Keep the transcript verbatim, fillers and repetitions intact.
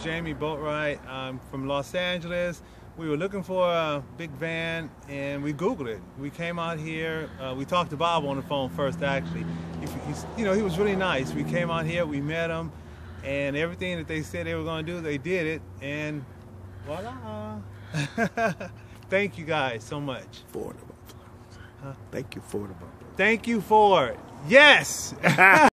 Jamie Boatwright. I'm from Los Angeles. We were looking for a big van and we Googled it. We came out here. Uh, we talked to Bob on the phone first, actually. He, he's, you know, he was really nice. We came out here, we met him, and everything that they said they were going to do, they did it, and voila. Thank you guys so much. For the huh? Thank you for the Thank you for it. Yes.